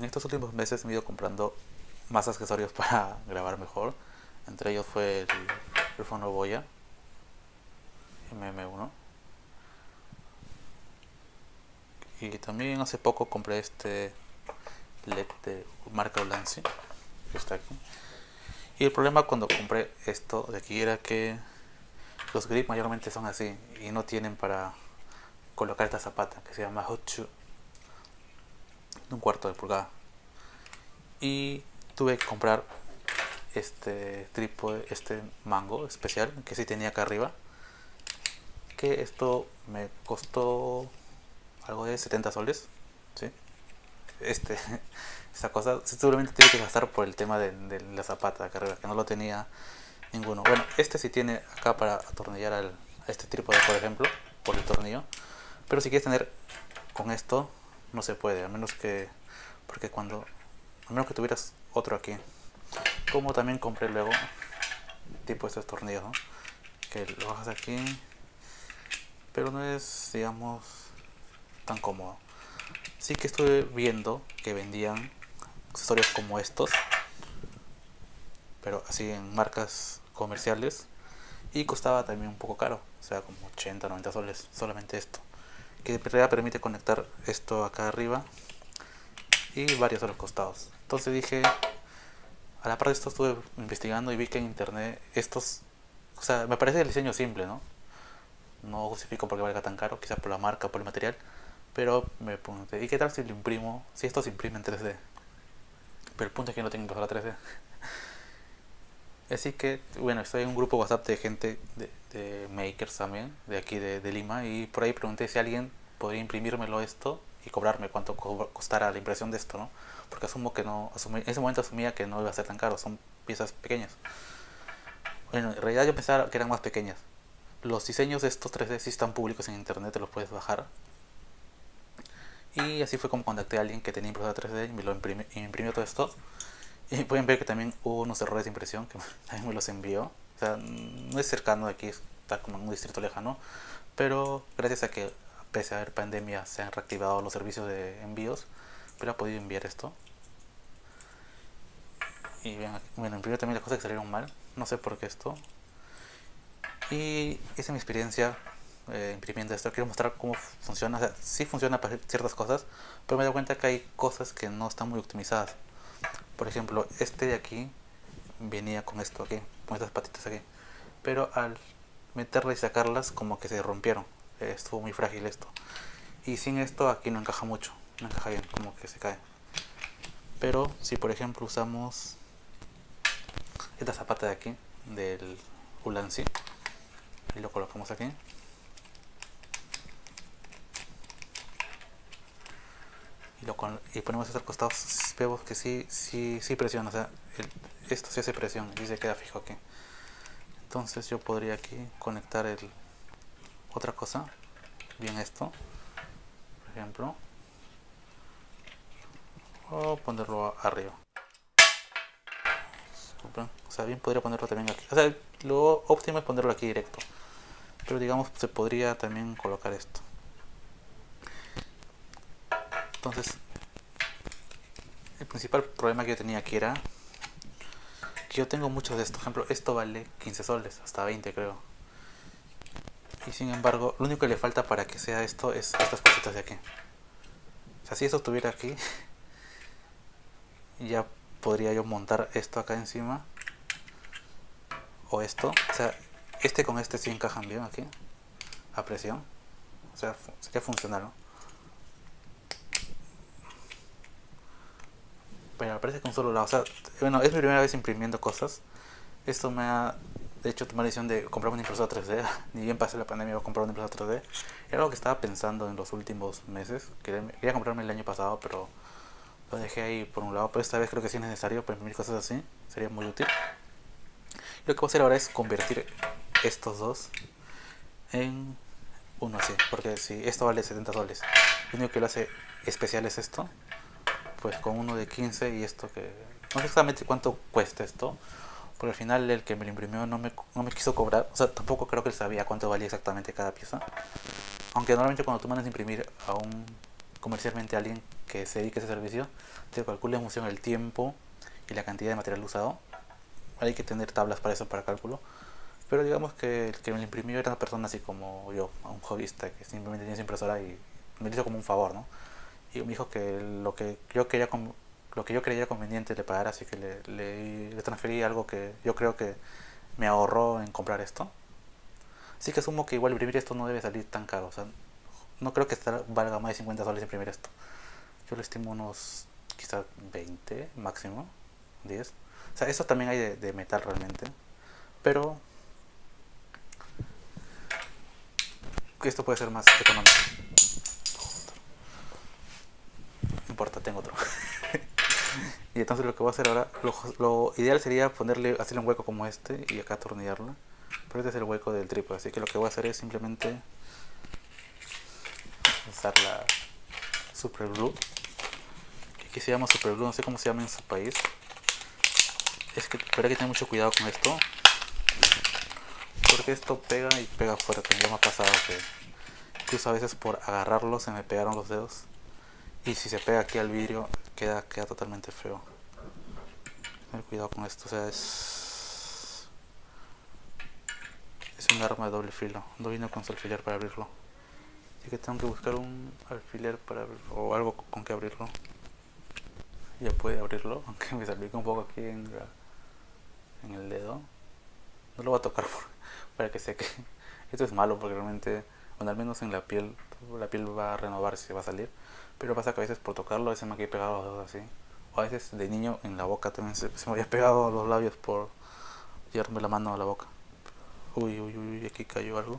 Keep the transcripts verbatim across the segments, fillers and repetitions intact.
En estos últimos meses me he ido comprando más accesorios para grabar mejor. Entre ellos fue el micrófono Boya M M uno. Y también hace poco compré este L E D de marca Ulanzi, que está aquí. Y el problema cuando compré esto de aquí era que los grips mayormente son así y no tienen para colocar esta zapata que se llama Hochu de un cuarto de pulgada. Y tuve que comprar este trípode, este mango especial que sí tenía acá arriba, que esto me costó algo de setenta soles, ¿sí? Este, esta cosa seguramente tiene que gastar por el tema de, de la zapata acá arriba, que no lo tenía ninguno. Bueno, este sí tiene acá para atornillar al, a este trípode, por ejemplo, por el tornillo, pero si quieres tener con esto no se puede, a menos que, porque cuando, a menos que tuvieras otro aquí. Como también compré luego tipo estos tornillos, ¿no? Que lo bajas aquí, pero no es, digamos, tan cómodo. Sí que estuve viendo que vendían accesorios como estos, pero así en marcas comerciales, y costaba también un poco caro, o sea, como ochenta, noventa soles, solamente esto, que en realidad permite conectar esto acá arriba y varios a los costados. Entonces dije, a la par de esto estuve investigando y vi que en internet estos, o sea, me parece el diseño simple, ¿no? No justifico por qué valga tan caro, quizás por la marca, por el material, pero me pregunté, ¿y qué tal si lo imprimo? Si esto se imprime en tres D, pero el punto es que no tengo impresora tres D. Así que, bueno, estoy en un grupo WhatsApp de gente, de, de makers también, de aquí de, de Lima, y por ahí pregunté si alguien podría imprimírmelo esto y cobrarme cuánto costara la impresión de esto, ¿no? Porque asumo que no, asumí, en ese momento asumía que no iba a ser tan caro, son piezas pequeñas. Bueno, en realidad yo pensaba que eran más pequeñas. Los diseños de estos tres D sí están públicos en internet, te los puedes bajar. Y así fue como contacté a alguien que tenía impresora tres D y me lo imprimió, y me imprimió todo esto. Y pueden ver que también hubo unos errores de impresión que también me los envió. O sea, no es cercano de aquí, está como en un distrito lejano. Pero gracias a que, pese a haber pandemia, se han reactivado los servicios de envíos, pero ha podido enviar esto. Y bien, bueno, imprimió también las cosas que salieron mal. No sé por qué esto. Y esa es mi experiencia eh, imprimiendo esto. Quiero mostrar cómo funciona. O sea, sí funciona para ciertas cosas, pero me he dado cuenta que hay cosas que no están muy optimizadas. Por ejemplo, este de aquí venía con esto aquí, con estas patitas aquí, pero al meterla y sacarlas como que se rompieron. Eh, estuvo muy frágil esto, y sin esto aquí no encaja mucho, no encaja bien, como que se cae. Pero si por ejemplo usamos esta zapata de aquí del Ulanzi y lo colocamos aquí, y, lo con, y ponemos esto al costado, vemos que sí, sí, sí presiona, o sea, el, esto sí hace presión y se queda fijo aquí. Entonces yo podría aquí conectar el otra cosa, bien esto, por ejemplo, o ponerlo arriba. O sea, bien podría ponerlo también aquí. O sea, lo óptimo es ponerlo aquí directo, pero digamos se podría también colocar esto. Entonces, el principal problema que yo tenía aquí era que yo tengo muchos de estos. Por ejemplo, esto vale quince soles, hasta veinte creo. Y sin embargo, lo único que le falta para que sea esto es estas cositas de aquí. O sea, si esto estuviera aquí, ya podría yo montar esto acá encima, o esto. O sea, este con este sí encajan bien aquí, a presión. O sea, sería funcional, ¿no? Pero me parece que un solo lado. O sea, bueno, es mi primera vez imprimiendo cosas. Esto me ha, de hecho, tomado la decisión de comprar una impresora tres D. Ni bien pasé la pandemia, voy a comprar una impresora tres D. Era algo que estaba pensando en los últimos meses. Quería, quería comprarme el año pasado, pero lo dejé ahí por un lado. Pero esta vez creo que sí es necesario para imprimir cosas así. Sería muy útil. Y lo que voy a hacer ahora es convertir estos dos en uno así. Porque si esto vale setenta soles, lo único que lo hace especial es esto. Pues con uno de quince y esto que... No sé exactamente cuánto cuesta esto, porque al final el que me lo imprimió no me, no me quiso cobrar. O sea, tampoco creo que él sabía cuánto valía exactamente cada pieza. Aunque normalmente cuando tú mandas a imprimir a un comercialmente a alguien que se dedique a ese servicio, te calcula en función del tiempo y la cantidad de material usado. Hay que tener tablas para eso, para cálculo. Pero digamos que el que me lo imprimió era una persona así como yo, un hobbyista que simplemente tiene su impresora y me lo hizo como un favor, ¿no? Y me dijo que lo que yo quería lo que yo creía conveniente le pagara, así que le, le, le transferí algo que yo creo que me ahorró en comprar esto. Así que asumo que igual imprimir esto no debe salir tan caro. O sea, no creo que valga más de cincuenta soles imprimir esto. Yo lo estimo unos quizás veinte máximo, diez. O sea, eso también hay de, de metal realmente. Pero esto puede ser más económico. No importa, tengo otro. Y entonces lo que voy a hacer ahora, lo, lo ideal sería ponerle, hacerle un hueco como este y acá atornillarlo. Pero este es el hueco del trípode, así que lo que voy a hacer es simplemente usar la super glue, que aquí se llama super glue, no sé cómo se llama en su país. Es que pero hay que tener mucho cuidado con esto, porque esto pega y pega fuerte. Ya me ha pasado que incluso a veces por agarrarlo se me pegaron los dedos, y si se pega aquí al vidrio queda, queda totalmente feo. Tener cuidado con esto, o sea, es es un arma de doble filo. No vino con su alfiler para abrirlo, así que tengo que buscar un alfiler para abrirlo, o algo con que abrirlo. Ya puede abrirlo, aunque me salpica un poco aquí en, la, en el dedo. No lo voy a tocar por, para que seque. Esto es malo porque realmente, bueno, al menos en la piel, la piel va a renovarse, va a salir. Pero pasa que a veces por tocarlo, a veces me ha quedado pegado los dedos así. O a veces de niño en la boca también se, se me había pegado los labios por llevarme la mano a la boca. Uy, uy, uy, aquí cayó algo.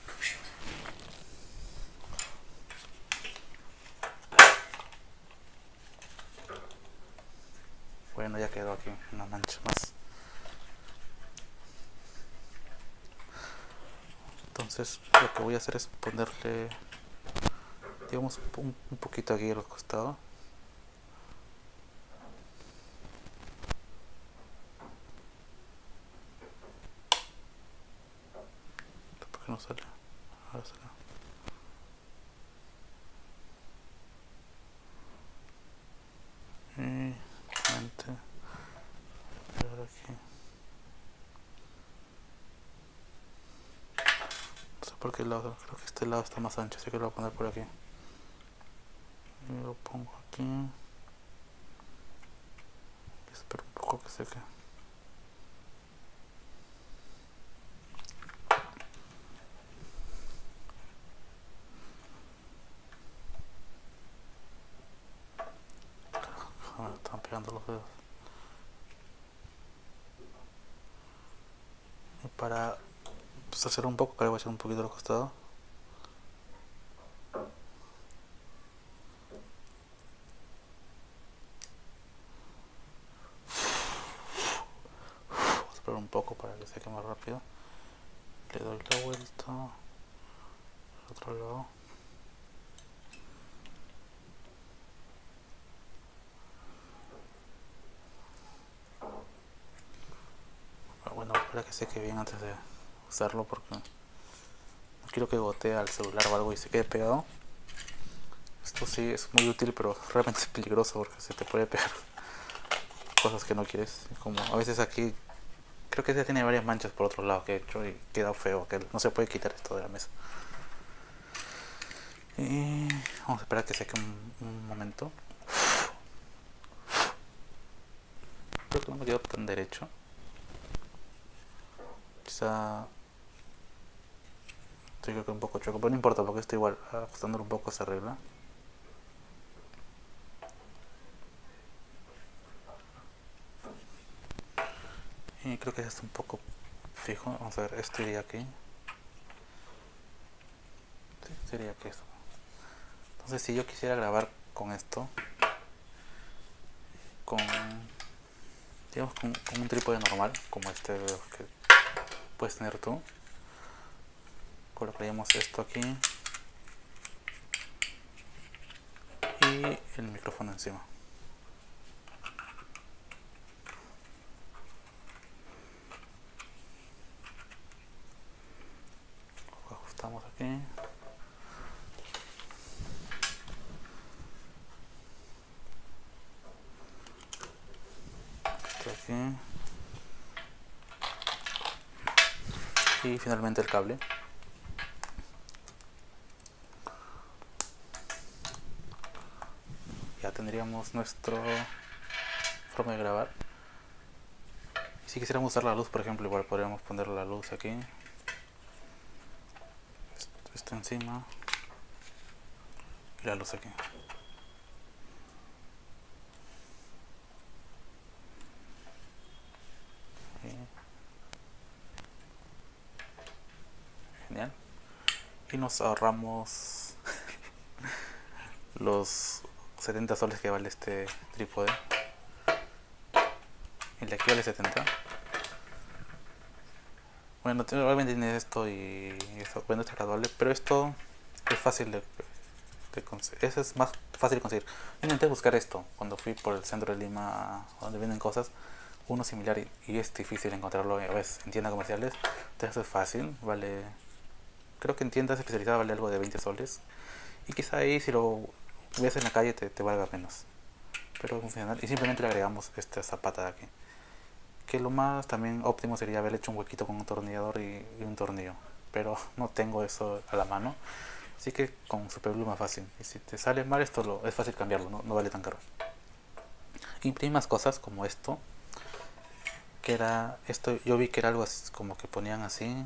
Bueno, ya quedó aquí una mancha más. Entonces lo que voy a hacer es ponerle, digamos, un, un poquito aquí a los costados. ¿Por qué no sale? Ahora sale. Y gente, ahora aquí. No sé por qué lado, creo que este lado está más ancho, así que lo voy a poner por aquí. Y lo pongo aquí. Y espero un poco que seque. Me están pegando los dedos. Y para pues, hacer un poco, que le voy a echar un poquito a los costados. Voy a esperar un poco para que seque más rápido. Le doy la vuelta al otro lado. Bueno, espera que seque bien antes de usarlo porque no quiero que gotee al celular o algo y se quede pegado. Esto sí es muy útil, pero realmente es peligroso porque se te puede pegar cosas que no quieres. Como a veces aquí, creo que ya tiene varias manchas por otro lado que he hecho y queda feo, que no se puede quitar esto de la mesa. Y vamos a esperar a que seque un, un momento. Creo que no me quedó tan derecho. Quizá estoy creo que un poco choco, pero no importa porque esto igual ajustándolo un poco se arregla. Y creo que ya está un poco fijo. Vamos a ver, esto iría aquí. Sí, sería aquí esto. Entonces si yo quisiera grabar con esto, con digamos con, con un trípode normal como este que puedes tener tú, colocaríamos esto aquí y el micrófono encima. Lo ajustamos aquí. aquí. Y finalmente el cable. Ya tendríamos nuestro forma de grabar. Y si quisiéramos usar la luz, por ejemplo, igual podríamos poner la luz aquí. Esto, esto encima. Y la luz aquí. Genial. Y nos ahorramos los setenta soles que vale este trípode. El de aquí vale setenta. Bueno, obviamente tiene esto y esto, bueno, esto es graduable, pero esto es fácil de, de conseguir. Eso es más fácil de conseguir. Yo intenté buscar esto cuando fui por el centro de Lima, donde venden cosas, uno similar, y, y es difícil encontrarlo a veces en tiendas comerciales. Entonces esto es fácil, vale, creo que en tiendas especializadas vale algo de veinte soles. Y quizá ahí si lo ves en la calle te, te valga menos. Pero es funcional. Y simplemente le agregamos esta zapata de aquí. Que lo más también óptimo sería haber hecho un huequito con un tornillador y, y un tornillo. Pero no tengo eso a la mano. Así que con superglue más fácil. Y si te sale mal esto lo, es fácil cambiarlo, ¿no? No vale tan caro. Imprimí más cosas como esto. Que era esto, yo vi que era algo así, como que ponían así.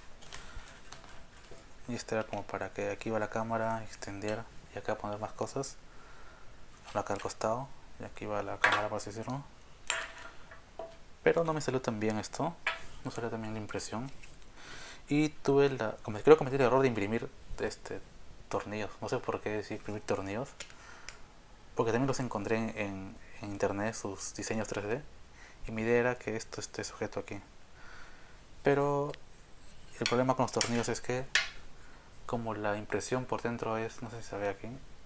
Y este era como para que aquí va la cámara, extender y acá poner más cosas. Acá al costado. Y aquí va la cámara, por así decirlo. Pero no me salió tan bien esto. No salió tan bien la impresión. Y tuve la... Creo que cometí el error de imprimir este, tornillos. No sé por qué decir imprimir tornillos. Porque también los encontré en, en internet, sus diseños tres D. Y mi idea era que esto esté sujeto aquí. Pero el problema con los tornillos es que como la impresión por dentro es, no sé si se ve aquí,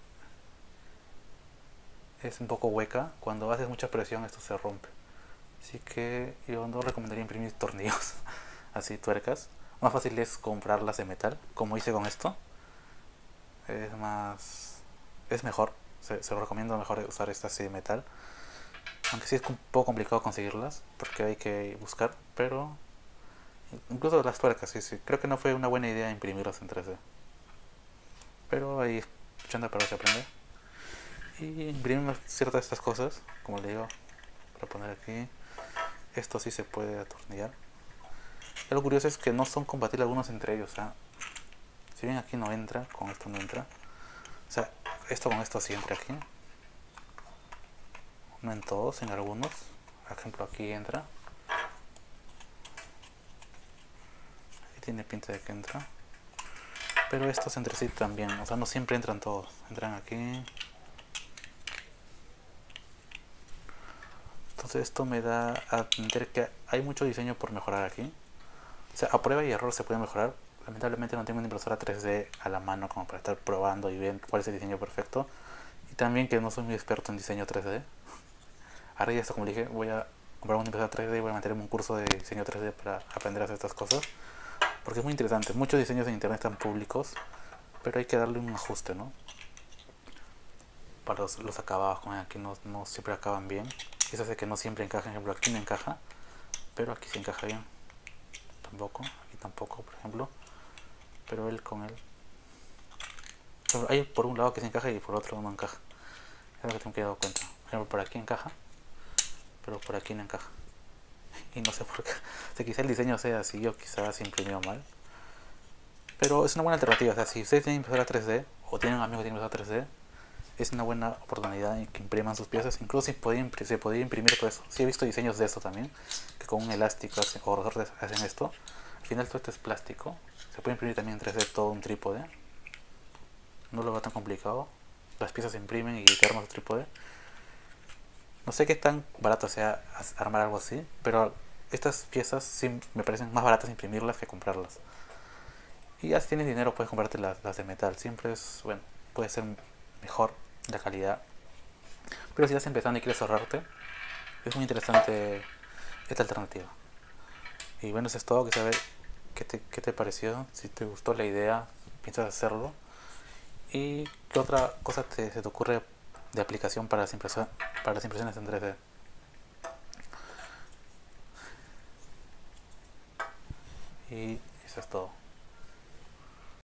es un poco hueca, cuando haces mucha presión esto se rompe. Así que yo no recomendaría imprimir tornillos así, tuercas. Más fácil es comprarlas de metal, como hice con esto. Es más... es mejor, se, se lo recomiendo mejor usar estas así de metal. Aunque sí es un poco complicado conseguirlas, porque hay que buscar, pero... incluso las tuercas, sí, sí. Creo que no fue una buena idea imprimirlas en tres D. Pero ahí echando para se aprende. Y imprimimos ciertas de estas cosas, como le digo, para poner aquí. Esto sí se puede atornillar. Y lo curioso es que no son compatibles algunos entre ellos. O sea, si bien aquí no entra, con esto no entra. O sea, esto con esto sí entra aquí. No en todos, en algunos. Por ejemplo, aquí entra. Aquí tiene pinta de que entra. Pero estos entre sí también. O sea, no siempre entran todos. Entran aquí. Entonces esto me da a entender que hay mucho diseño por mejorar aquí. O sea, a prueba y error se puede mejorar. Lamentablemente no tengo una impresora tres D a la mano como para estar probando y ver cuál es el diseño perfecto. Y también que no soy muy experto en diseño tres D. Ahora ya esto, como dije, voy a comprar una impresora tres D y voy a meterme un curso de diseño tres D para aprender a hacer estas cosas. Porque es muy interesante. Muchos diseños en internet están públicos, pero hay que darle un ajuste, ¿no? Para los, los acabados, como aquí no, no siempre acaban bien. Eso hace que no siempre encaje. Por ejemplo, aquí no encaja, pero aquí sí encaja bien. Tampoco, aquí tampoco, por ejemplo. Pero él con él. Pero hay por un lado que se encaja y por otro no encaja. Es lo que tengo que dar cuenta. Por ejemplo, por aquí encaja, pero por aquí no encaja. Y no sé por qué. O sea, quizá el diseño sea así o quizás se imprimió mal. Pero es una buena alternativa. O sea, si ustedes tienen impresora tres D o tienen amigos que tienen impresora tres D, es una buena oportunidad en que impriman sus piezas. Incluso si podía, se podía imprimir todo eso. Sí he visto diseños de eso también, que con un elástico hacen, o resortes hacen esto. Al final todo esto es plástico. Se puede imprimir también en tres D todo un trípode. No lo veo tan complicado. Las piezas se imprimen y te armas el trípode. No sé qué tan barato sea armar algo así, pero estas piezas sí me parecen más baratas imprimirlas que comprarlas. Y ya si tienes dinero puedes comprarte las, las de metal. Siempre es, bueno, puede ser mejor la calidad. Pero si estás empezando y quieres ahorrarte, es muy interesante esta alternativa. Y bueno, eso es todo. Que saber qué te, qué te pareció, si te gustó la idea, piensas hacerlo. Y qué otra cosa te, se te ocurre de aplicación para las, impresora, para las impresiones en tres D. Y eso es todo.